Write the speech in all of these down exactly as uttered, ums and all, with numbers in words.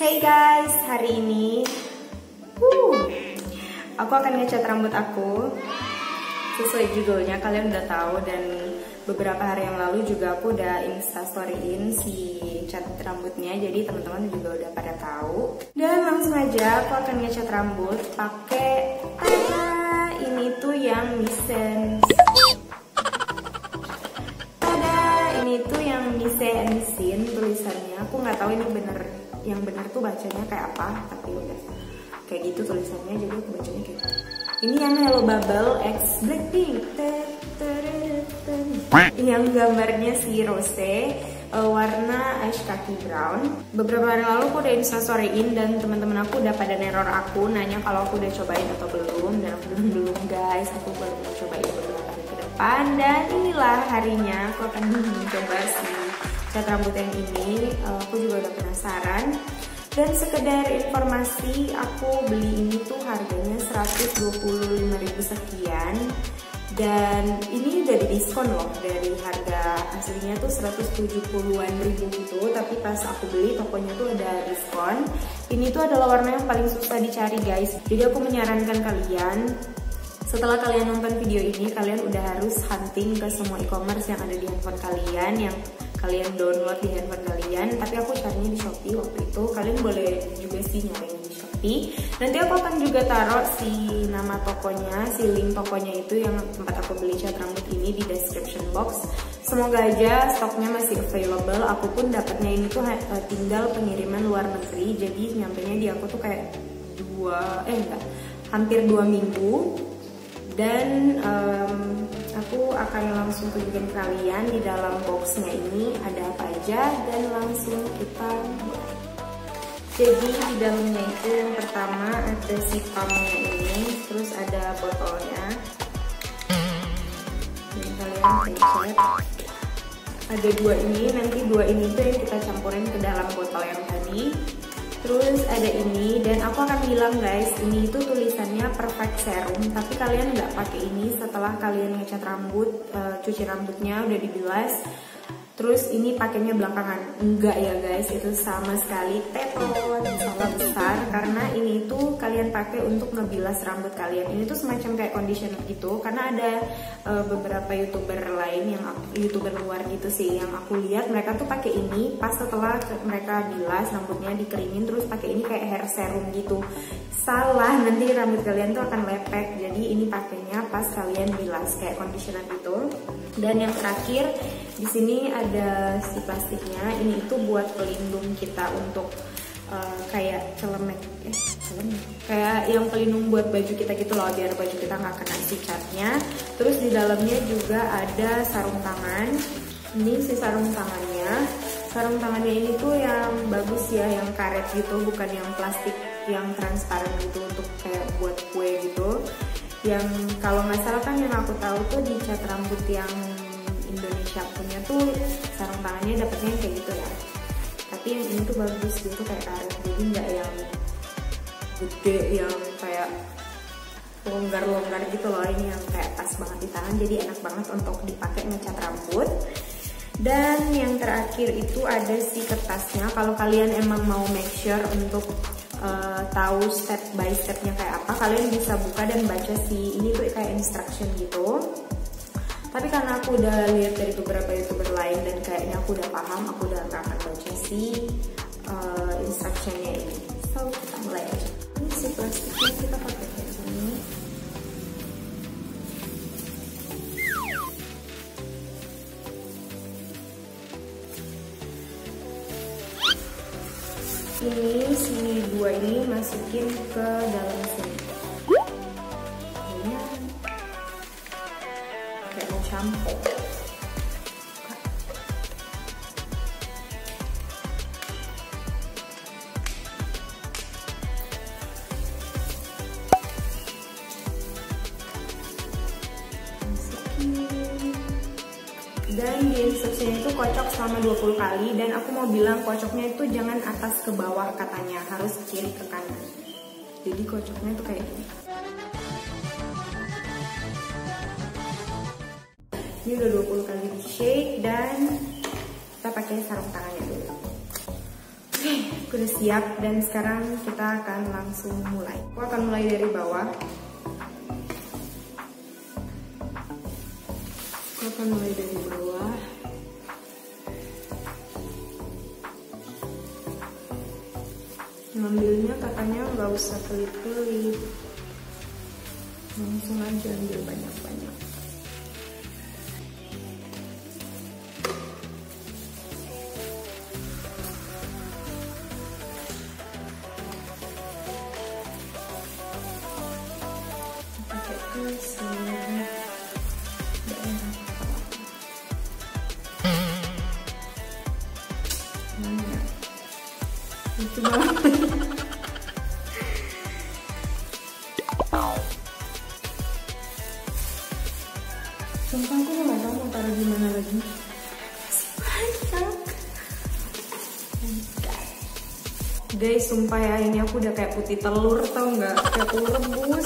Hey guys, hari ini uh, aku akan ngecat rambut aku. Sesuai judulnya kalian udah tahu, dan beberapa hari yang lalu juga aku udah instastoryin si cat rambutnya, jadi teman-teman juga udah pada tahu. Dan langsung aja aku akan ngecat rambut pakai tada, ini tuh yang Misen. Tada, ini tuh yang Misen tulisannya. Aku nggak tahu ini bener, yang benar tuh bacanya kayak apa, tapi udah kayak gitu tulisannya, jadi aku bacanya kayak gitu. Ini yang Hello Bubble X Blackpink, yang gambarnya si Rose, uh, warna ice kaki brown. Beberapa hari lalu aku udah instastoryin dan teman-teman aku udah pada neror aku, nanya kalau aku udah cobain atau belum, dan aku bilang belum guys, aku baru mau cobain beberapa hari ke depan. Dan inilah harinya aku akan mencoba si cat rambut yang ini. uh, aku juga udah penasaran. Dan sekedar informasi, aku beli ini tuh harganya seratus dua puluh lima ribu sekian. Dan ini udah di diskon loh, dari harga aslinya tuh seratus tujuh puluhan ribu gitu. Tapi pas aku beli tokonya tuh ada diskon. Ini tuh adalah warna yang paling susah dicari guys. Jadi aku menyarankan kalian, setelah kalian nonton video ini, kalian udah harus hunting ke semua e-commerce yang ada di handphone kalian, yang kalian download di handphone kalian. Tapi aku carinya di Shopee waktu itu. Kalian boleh juga sih nyarinya di Shopee. Nanti aku akan juga taruh si nama tokonya, si link tokonya itu yang tempat aku beli cat rambut ini di description box. Semoga aja stoknya masih available. Aku pun dapatnya ini tuh tinggal pengiriman luar negeri. Jadi nyampenya di aku tuh kayak dua, eh enggak, hampir dua minggu. Dan um, aku akan langsung tunjukin kalian di dalam boxnya ini ada apa aja, dan langsung kita mulai. Jadi di dalamnya itu yang pertama ada si pumpnya ini, terus ada botolnya. Dan kalian pencet. Ada dua ini, nanti dua ini tuh yang kita campurin ke dalam botol yang tadi. Terus ada ini, dan aku akan bilang guys, ini itu tulisannya Perfect Serum, tapi kalian nggak pakai ini setelah kalian ngecat rambut, uh, cuci rambutnya udah dibilas. Terus ini pakainya belakangan. Enggak ya guys, itu sama sekali tetot, salah besar, karena ini tuh kalian pakai untuk ngebilas rambut kalian. Ini tuh semacam kayak conditioner gitu, karena ada uh, beberapa youtuber lain yang youtuber luar gitu sih yang aku lihat, mereka tuh pakai ini pas setelah mereka bilas rambutnya, dikeringin terus pakai ini kayak hair serum gitu. Salah, nanti rambut kalian tuh akan lepek. Jadi ini pakainya pas kalian bilas kayak conditioner gitu. Dan yang terakhir di sini ada si plastiknya. Ini itu buat pelindung kita untuk uh, kayak celemek, eh celemek, kayak yang pelindung buat baju kita gitu loh, biar baju kita nggak kena si catnya. Terus di dalamnya juga ada sarung tangan. Ini si sarung tangannya. Sarung tangannya ini tuh yang bagus ya, yang karet gitu, bukan yang plastik yang transparan gitu untuk kayak buat kue gitu. Yang kalau nggak salah kan yang aku tahu tuh di cat rambut yang Indonesia punya tuh sarung tangannya dapetnya kayak gitu ya. Tapi yang ini tuh bagus gitu, kayak karet, jadi nggak yang gede yang kayak longgar-longgar gitu loh. Ini yang kayak pas banget di tangan, jadi enak banget untuk dipakai ngecat rambut. Dan yang terakhir itu ada si kertasnya. Kalau kalian emang mau make sure untuk uh, tahu step by stepnya kayak apa, kalian bisa buka dan baca si ini tuh kayak instruction gitu. Tapi karena aku udah lihat dari beberapa youtuber lain dan kayaknya aku udah paham, aku udah gak akan baca si uh, instructionnya ini. So kita mulai aja. Ini si plastiknya kita pakai kayak gini. Ini si dua ini masukin ke dalam sini. Ini kayak mau shampoo. Dan di instruksinya itu kocok selama dua puluh kali. Dan aku mau bilang kocoknya itu jangan atas ke bawah katanya, harus kiri ke kanan. Jadi kocoknya itu kayak gini. Ini udah dua puluh kali di shake, dan kita pakai sarung tangannya dulu. Oke, aku udah siap dan sekarang kita akan langsung mulai. Aku akan mulai dari bawah. Aku akan mulai dari bawah. Ngambilnya katanya nggak usah pelit-pelit, langsung aja ambil banyak-banyak. Pakai ke seluruh daerah. Mana? Lucu banget. Sumpah aku gak tau mau taruh gimana lagi. Banyak. Guys, sumpah ya, ini aku udah kayak putih telur, tau nggak? Kayak telur rebus.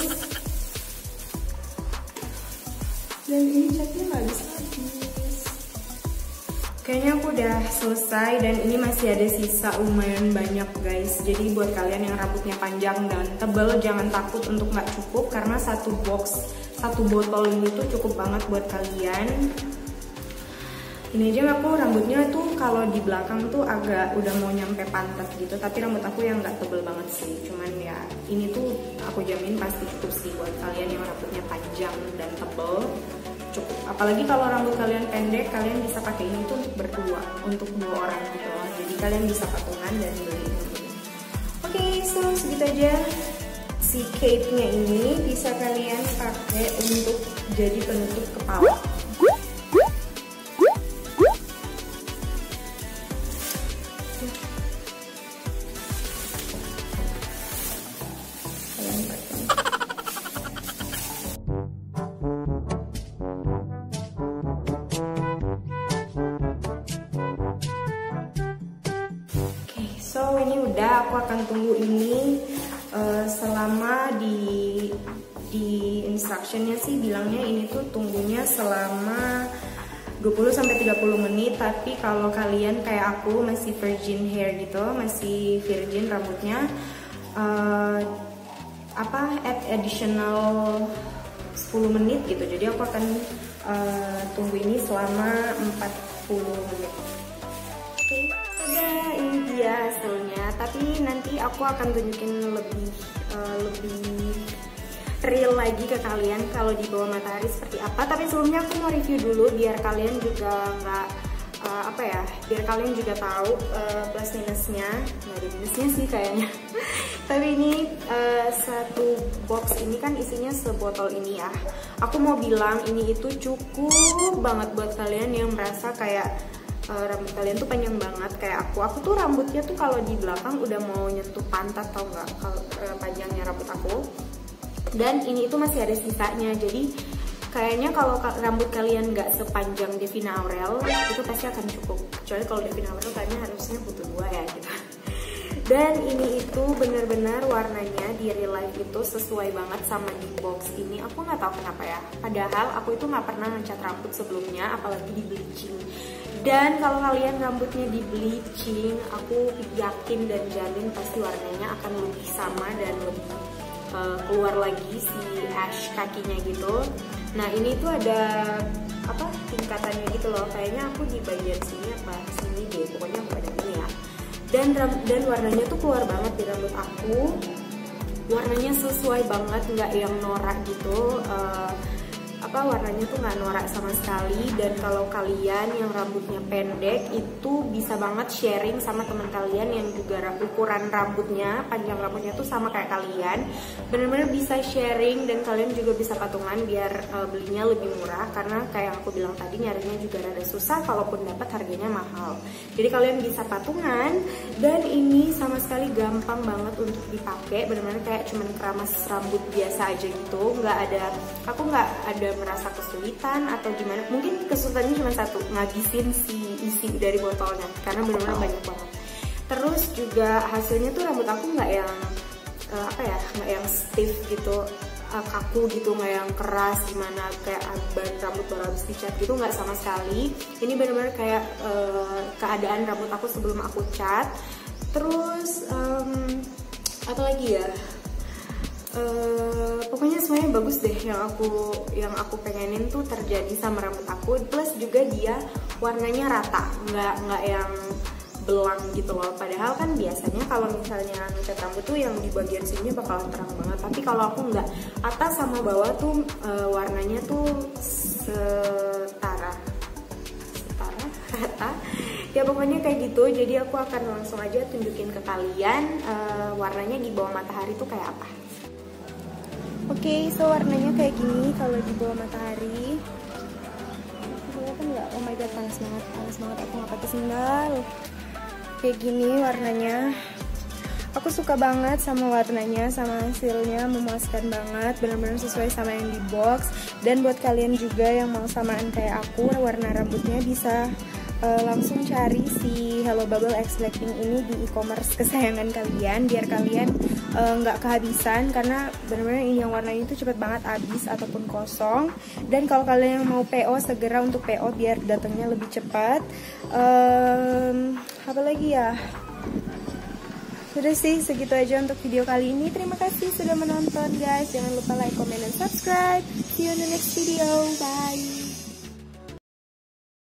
Dan ini catnya nggak habis-habis. Kayaknya aku udah selesai dan ini masih ada sisa lumayan banyak guys. Jadi buat kalian yang rambutnya panjang dan tebal, jangan takut untuk nggak cukup karena satu box, satu botol ini tuh cukup banget buat kalian. Ini aja aku rambutnya tuh kalau di belakang tuh agak udah mau nyampe pantat gitu, tapi rambut aku yang nggak tebel banget sih. Cuman ya ini tuh aku jamin pasti cukup sih buat kalian yang rambutnya panjang dan tebel. Cukup. Apalagi kalau rambut kalian pendek, kalian bisa pakai ini tuh untuk berdua, untuk dua orang gitu loh. Jadi kalian bisa patungan dan beli ini. Oke, okay, so segitu aja. Si cape-nya ini bisa kalian pakai untuk jadi penutup kepala. So ini udah, aku akan tunggu ini uh, selama di di instructionnya sih bilangnya ini tuh tunggunya selama dua puluh sampai tiga puluh menit. Tapi kalau kalian kayak aku masih virgin hair gitu, masih virgin rambutnya, uh, apa add additional sepuluh menit gitu. Jadi aku akan uh, tunggu ini selama empat puluh menit. Oke, udah ini dia hasilnya. Tapi nanti aku akan tunjukin lebih uh, lebih real lagi ke kalian kalau di bawah matahari seperti apa. Tapi sebelumnya aku mau review dulu biar kalian juga nggak uh, apa ya, biar kalian juga tahu uh, plus minusnya. Nggak ada minusnya sih kayaknya. Tapi ini uh, satu box ini kan isinya sebotol ini ya. Aku mau bilang ini itu cukup banget buat kalian yang merasa kayak Uh, rambut kalian tuh panjang banget kayak aku. Aku tuh rambutnya tuh kalau di belakang udah mau nyentuh pantat, tau nggak? Kalau uh, panjangnya rambut aku. Dan ini itu masih ada sisanya. Jadi kayaknya kalau rambut kalian nggak sepanjang Devina Aurel itu pasti akan cukup. Kecuali kalau Devina Aurel kayaknya harusnya butuh dua ya gitu. Dan ini itu bener-bener warnanya di real life itu sesuai banget sama di box ini. Aku nggak tahu kenapa ya. Padahal aku itu nggak pernah ngecat rambut sebelumnya, apalagi di bleaching. Dan kalau kalian rambutnya di bleaching, aku yakin dan jamin pasti warnanya akan lebih sama dan lebih uh, keluar lagi si ash kakinya gitu. Nah ini tuh ada apa tingkatannya gitu loh. Kayaknya aku di bagian sini apa sini deh. Pokoknya aku ada ini ya. Dan dan warnanya tuh keluar banget di rambut aku. Warnanya sesuai banget, nggak yang norak gitu. Uh, apa warnanya tuh nggak norak sama sekali. Dan kalau kalian yang rambutnya pendek itu bisa banget sharing sama teman kalian yang juga ukuran rambutnya, panjang rambutnya tuh sama kayak kalian. Bener-bener bisa sharing dan kalian juga bisa patungan biar uh, belinya lebih murah. Karena kayak aku bilang tadi nyarinya juga rada susah, kalaupun dapat harganya mahal. Jadi kalian bisa patungan dan ini sama sekali gampang banget untuk dipakai. Bener-bener kayak cuman keramas rambut biasa aja gitu. Nggak ada, aku nggak ada merasa kesulitan atau gimana. Mungkin kesulitannya cuma satu, ngabisin si isi dari botolnya karena benar-benar banyak banget. Terus juga hasilnya tuh rambut aku nggak yang uh, apa ya, nggak yang stiff gitu, uh, kaku gitu, nggak yang keras gimana kayak ban rambut baru habis dicat gitu, nggak sama sekali. Ini benar-benar kayak uh, keadaan rambut aku sebelum aku cat. Terus um, apa lagi ya? Uh, pokoknya semuanya bagus deh. Yang aku yang aku pengenin tuh terjadi sama rambut aku. Plus juga dia warnanya rata, nggak nggak yang belang gitu loh. Padahal kan biasanya kalau misalnya ngecat rambut tuh yang di bagian sini bakalan terang banget. Tapi kalau aku nggak, atas sama bawah tuh uh, warnanya tuh setara, setara, rata. Ya pokoknya kayak gitu. Jadi aku akan langsung aja tunjukin ke kalian uh, warnanya di bawah matahari tuh kayak apa. Oke, okay, so warnanya kayak gini kalau di bawah matahari. Kelihatan nggak? Oh my god, panas banget, panas banget. Aku nggak pakai sendal. Kayak gini warnanya. Aku suka banget sama warnanya, sama hasilnya, memuaskan banget, benar-benar sesuai sama yang di box. Dan buat kalian juga yang mau samaan kayak aku, warna rambutnya bisa uh, langsung cari si Hello Bubble X Blackpink ini di e-commerce kesayangan kalian, biar kalian nggak uh, kehabisan, karena benar-benar ini yang warnanya itu cepet banget habis ataupun kosong. Dan kalau kalian yang mau P O, segera untuk P O biar datangnya lebih cepat. Um, apa lagi ya? Udah sih, segitu aja untuk video kali ini. Terima kasih sudah menonton guys. Jangan lupa like, comment, dan subscribe. See you in the next video. Bye.